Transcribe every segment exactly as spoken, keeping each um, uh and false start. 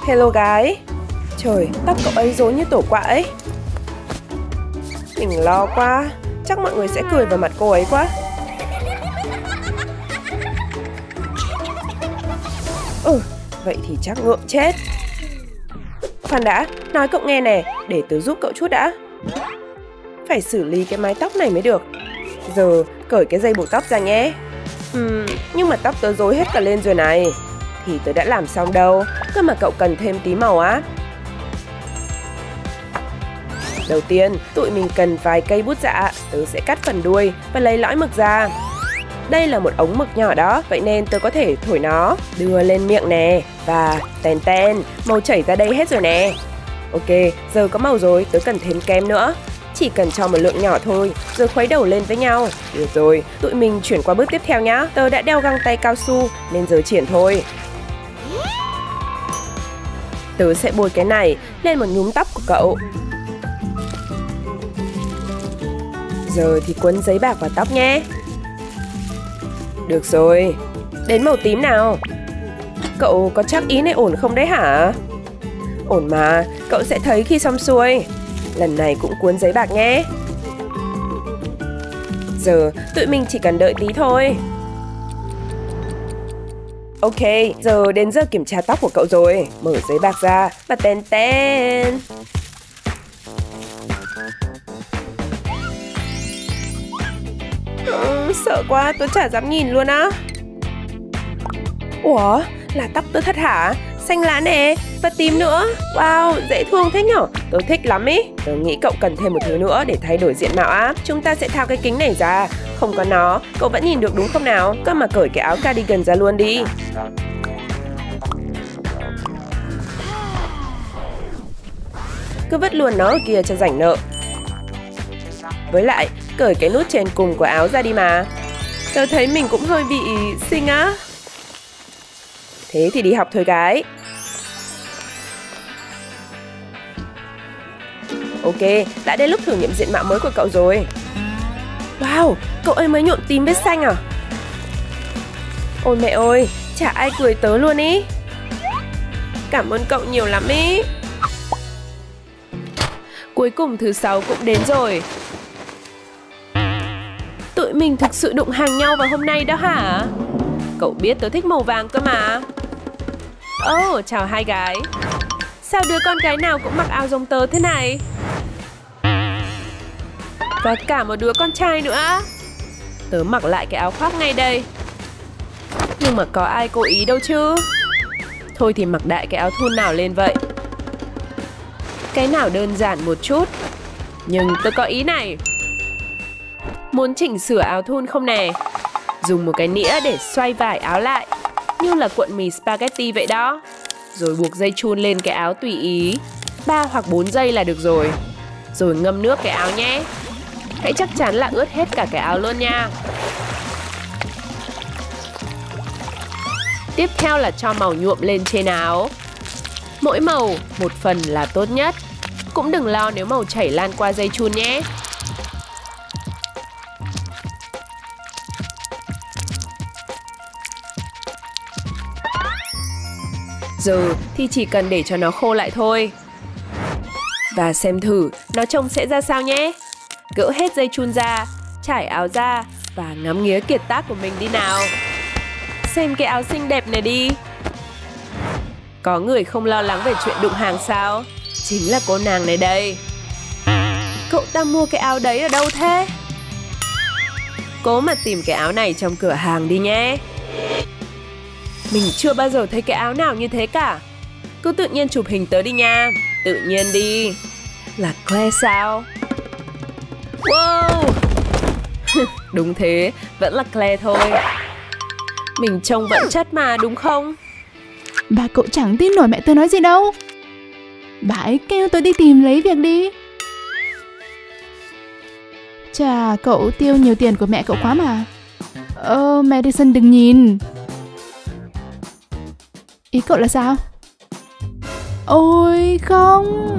Hello gái. Trời, tóc cậu ấy rối như tổ quạ ấy. Mình lo quá. Chắc mọi người sẽ cười vào mặt cô ấy quá. Ừ, vậy thì chắc ngượng chết. Khoan đã, nói cậu nghe nè, để tớ giúp cậu chút đã. Phải xử lý cái mái tóc này mới được. Giờ cởi cái dây buộc tóc ra nhé. Uhm, nhưng mà tóc tớ rối hết cả lên rồi này. Thì tớ đã làm xong đâu, cơ mà cậu cần thêm tí màu á. Đầu tiên, tụi mình cần vài cây bút dạ. Tớ sẽ cắt phần đuôi và lấy lõi mực ra. Đây là một ống mực nhỏ đó, vậy nên tớ có thể thổi nó, đưa lên miệng nè. Và ten ten, màu chảy ra đây hết rồi nè. Ok, giờ có màu rồi, tớ cần thêm kem nữa. Chỉ cần cho một lượng nhỏ thôi, rồi khuấy đều lên với nhau. Được rồi, tụi mình chuyển qua bước tiếp theo nhá. Tớ đã đeo găng tay cao su, nên giờ triển thôi. Tớ sẽ bôi cái này lên một nhúm tóc của cậu. Giờ thì quấn giấy bạc vào tóc nhé. Được rồi, đến màu tím nào. Cậu có chắc ý này ổn không đấy hả? Ổn mà, cậu sẽ thấy khi xong xuôi. Lần này cũng cuốn giấy bạc nhé. Giờ tụi mình chỉ cần đợi tí thôi. Ok, giờ đến giờ kiểm tra tóc của cậu rồi. Mở giấy bạc ra và ten ten. Ừ, sợ quá, tôi chả dám nhìn luôn á. Ủa, là tóc tôi thật hả? Xanh lá nè, và tím nữa. Wow, dễ thương thế nhở. Tôi thích lắm ý. Tôi nghĩ cậu cần thêm một thứ nữa để thay đổi diện mạo á. Chúng ta sẽ tháo cái kính này ra. Không có nó, cậu vẫn nhìn được đúng không nào? Cơ mà cởi cái áo cardigan ra luôn đi. Cứ vứt luôn nó ở kia cho rảnh nợ. Với lại, cởi cái nút trên cùng của áo ra đi mà. Tớ thấy mình cũng hơi bị xinh á. Thế thì đi học thôi gái. Ok, đã đến lúc thử nghiệm diện mạo mới của cậu rồi. Wow, cậu ấy mới nhuộm tím với xanh à? Ôi mẹ ơi, chả ai cười tớ luôn ý. Cảm ơn cậu nhiều lắm ý. Cuối cùng thứ sáu cũng đến rồi. Tụi mình thực sự đụng hàng nhau vào hôm nay đó hả? Cậu biết tớ thích màu vàng cơ mà. Oh, chào hai gái. Sao đứa con gái nào cũng mặc áo giống tớ thế này? Và cả một đứa con trai nữa. Tớ mặc lại cái áo khoác ngay đây. Nhưng mà có ai cố ý đâu chứ. Thôi thì mặc đại cái áo thun nào lên vậy. Cái nào đơn giản một chút. Nhưng tớ có ý này. Muốn chỉnh sửa áo thun không nè? Dùng một cái nĩa để xoay vải áo lại, như là cuộn mì spaghetti vậy đó. Rồi buộc dây chun lên cái áo tùy ý. ba hoặc bốn giây là được rồi. Rồi ngâm nước cái áo nhé. Hãy chắc chắn là ướt hết cả cái áo luôn nha. Tiếp theo là cho màu nhuộm lên trên áo. Mỗi màu một phần là tốt nhất. Cũng đừng lo nếu màu chảy lan qua dây chun nhé. Giờ thì chỉ cần để cho nó khô lại thôi. Và xem thử nó trông sẽ ra sao nhé. Gỡ hết dây chun ra, trải áo ra và ngắm nghía kiệt tác của mình đi nào. Xem cái áo xinh đẹp này đi. Có người không lo lắng về chuyện đụng hàng sao? Chính là cô nàng này đây. Cậu ta mua cái áo đấy ở đâu thế? Cố mà tìm cái áo này trong cửa hàng đi nhé. Mình chưa bao giờ thấy cái áo nào như thế cả. Cứ tự nhiên chụp hình tớ đi nha. Tự nhiên đi. Là Claire sao? Wow. Đúng thế, vẫn là Claire thôi. Mình trông vẫn chất mà, đúng không? Bà cậu chẳng tin nổi mẹ tôi nói gì đâu. Bà ấy kêu tôi đi tìm lấy việc đi. Chà, cậu tiêu nhiều tiền của mẹ cậu quá mà. Ờ, Madison đừng nhìn. Ý cậu là sao? Ôi không.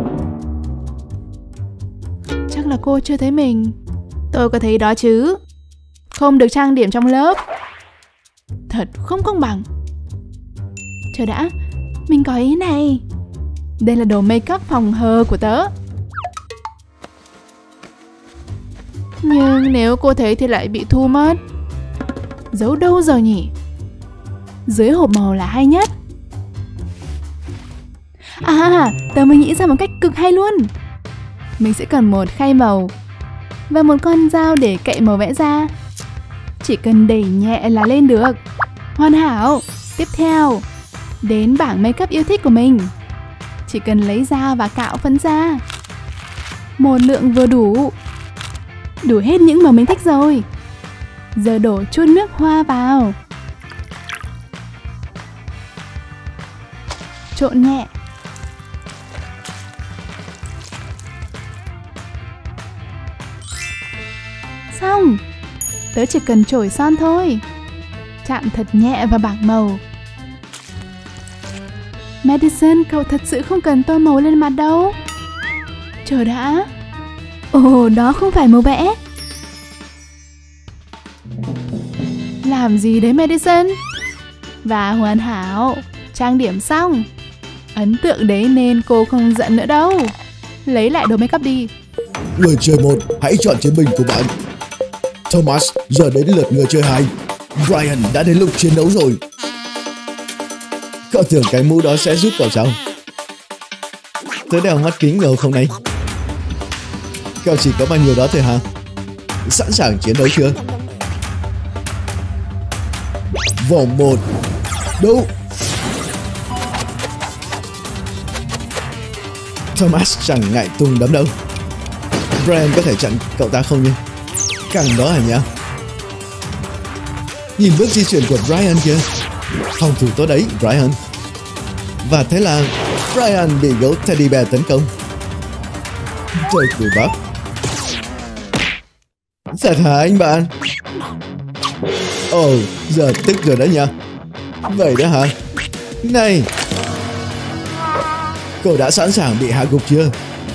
Chắc là cô chưa thấy mình. Tôi có thấy đó chứ. Không được trang điểm trong lớp. Thật không công bằng. Chờ đã. Mình có ý này. Đây là đồ make up phòng hờ của tớ. Nhưng nếu cô thấy thì lại bị thu mất. Giấu đâu rồi nhỉ? Dưới hộp màu là hay nhất. À, tớ mới nghĩ ra một cách cực hay luôn. Mình sẽ cần một khay màu và một con dao để cậy màu vẽ ra. Chỉ cần đẩy nhẹ là lên được. Hoàn hảo. Tiếp theo, đến bảng make up yêu thích của mình. Chỉ cần lấy dao và cạo phấn ra. Một lượng vừa đủ. Đủ hết những màu mình thích rồi. Giờ đổ chút nước hoa vào. Trộn nhẹ. Xong. Tớ chỉ cần chổi son thôi. Chạm thật nhẹ vào bảng màu. Madison, cậu thật sự không cần tô màu lên mặt đâu. Chờ đã. Ồ, đó không phải màu vẽ. Làm gì đấy Madison? Và hoàn hảo. Trang điểm xong. Ấn tượng đấy nên cô không giận nữa đâu. Lấy lại đồ make up đi. Người chơi một, hãy chọn chiến binh của bạn. Thomas, giờ đến lượt người chơi hai. Brian đã đến lúc chiến đấu rồi. Cậu tưởng cái mũ đó sẽ giúp cậu sao? Tớ đeo mắt kính ngầu không này? Cậu chỉ có bao nhiêu đó thôi hả? Sẵn sàng chiến đấu chưa? Vòng một. Đấu. Thomas chẳng ngại tung đấm đâu. Brian có thể chặn cậu ta không nhỉ? Căng đó hả nhỉ? Nhìn bước di chuyển của Brian kìa. Phòng thủ tốt đấy, Brian. Và thế là Brian bị gấu teddy bear tấn công. Trời cùi bắp. Thật hả anh bạn? Ồ, giờ tức rồi đó nha. Vậy đó hả? Này, cậu đã sẵn sàng bị hạ gục chưa?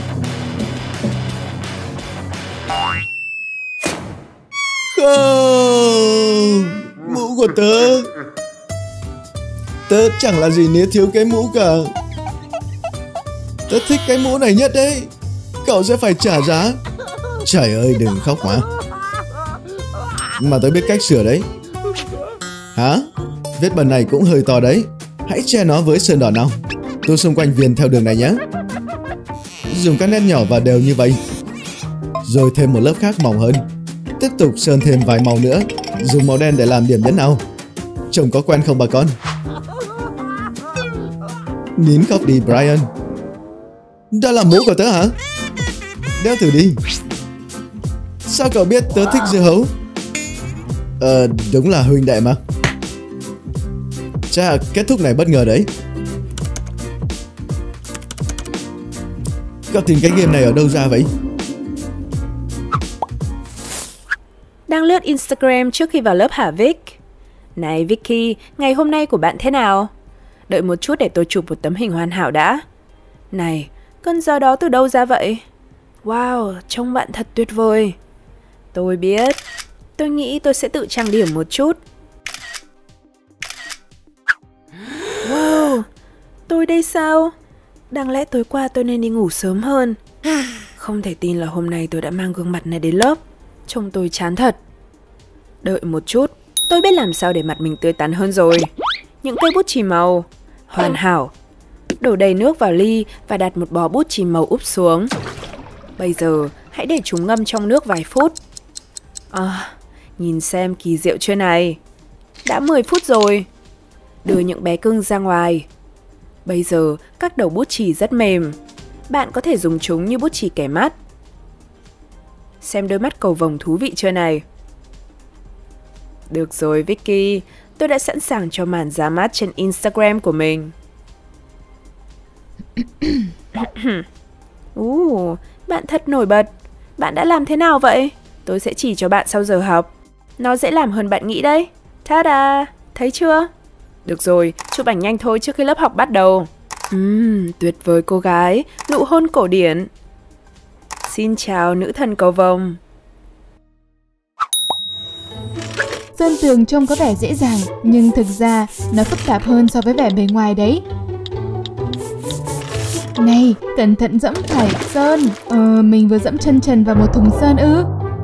Không, mũ của tớ. Tớ chẳng là gì nếu thiếu cái mũ cả. Tớ thích cái mũ này nhất đấy. Cậu sẽ phải trả giá. Trời ơi, đừng khóc mà. Mà tớ biết cách sửa đấy. Hả? Vết bẩn này cũng hơi to đấy. Hãy che nó với sơn đỏ nào. Tô xung quanh viền theo đường này nhé. Dùng các nét nhỏ và đều như vậy. Rồi thêm một lớp khác mỏng hơn. Tiếp tục sơn thêm vài màu nữa. Dùng màu đen để làm điểm nhấn nào. Trông có quen không bà con? Nín khóc đi Brian. Đó là mũ của tớ hả? Đeo thử đi. Sao cậu biết tớ thích dưa hấu? Ờ, đúng là huynh đệ mà. Chà, kết thúc này bất ngờ đấy. Cậu tìm cái game này ở đâu ra vậy? Đang lướt Instagram trước khi vào lớp hả Vic? Này Vicky, ngày hôm nay của bạn thế nào? Đợi một chút để tôi chụp một tấm hình hoàn hảo đã. Này, cơn gió đó từ đâu ra vậy? Wow, trông bạn thật tuyệt vời. Tôi biết. Tôi nghĩ tôi sẽ tự trang điểm một chút. Wow, tôi đây sao? Đáng lẽ tối qua tôi nên đi ngủ sớm hơn. Không thể tin là hôm nay tôi đã mang gương mặt này đến lớp. Trông tôi chán thật. Đợi một chút, tôi biết làm sao để mặt mình tươi tắn hơn rồi. Những cây bút chì màu. Hoàn hảo. Đổ đầy nước vào ly và đặt một bó bút chì màu úp xuống. Bây giờ, hãy để chúng ngâm trong nước vài phút. À, nhìn xem kỳ diệu chưa này. Đã mười phút rồi. Đưa những bé cưng ra ngoài. Bây giờ, các đầu bút chì rất mềm. Bạn có thể dùng chúng như bút chì kẻ mắt. Xem đôi mắt cầu vồng thú vị chưa này. Được rồi Vicky, tôi đã sẵn sàng cho màn ra mắt trên Instagram của mình. uh, bạn thật nổi bật. Bạn đã làm thế nào vậy? Tôi sẽ chỉ cho bạn sau giờ học. Nó dễ làm hơn bạn nghĩ đấy. Ta-da, thấy chưa? Được rồi, chụp ảnh nhanh thôi trước khi lớp học bắt đầu. Uhm, tuyệt vời cô gái, nụ hôn cổ điển. Xin chào nữ thần cầu vồng. Sơn tường trông có vẻ dễ dàng, nhưng thực ra nó phức tạp hơn so với vẻ bề ngoài đấy. Này, cẩn thận dẫm phải sơn. Ờ, mình vừa dẫm chân trần vào một thùng sơn ư?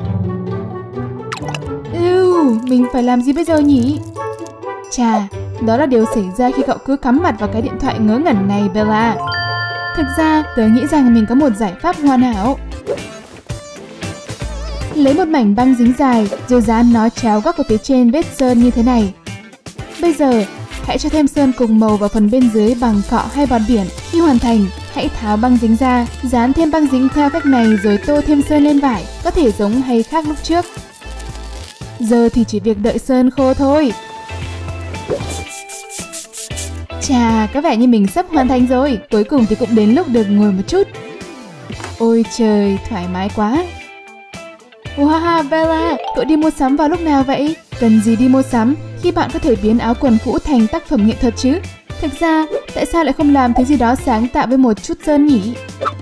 Ừu, mình phải làm gì bây giờ nhỉ? Chà, đó là điều xảy ra khi cậu cứ cắm mặt vào cái điện thoại ngớ ngẩn này, Bella. Thực ra, tớ nghĩ rằng mình có một giải pháp hoàn hảo. Lấy một mảnh băng dính dài, rồi dán nó chéo góc ở phía trên vết sơn như thế này. Bây giờ, hãy cho thêm sơn cùng màu vào phần bên dưới bằng cọ hay bọt biển. Khi hoàn thành, hãy tháo băng dính ra, dán thêm băng dính theo cách này rồi tô thêm sơn lên vải, có thể giống hay khác lúc trước. Giờ thì chỉ việc đợi sơn khô thôi. Chà, có vẻ như mình sắp hoàn thành rồi. Cuối cùng thì cũng đến lúc được ngồi một chút. Ôi trời, thoải mái quá. Wow, Bella, cậu đi mua sắm vào lúc nào vậy? Cần gì đi mua sắm khi bạn có thể biến áo quần cũ thành tác phẩm nghệ thuật chứ? Thực ra, tại sao lại không làm thứ gì đó sáng tạo với một chút sơn nhỉ?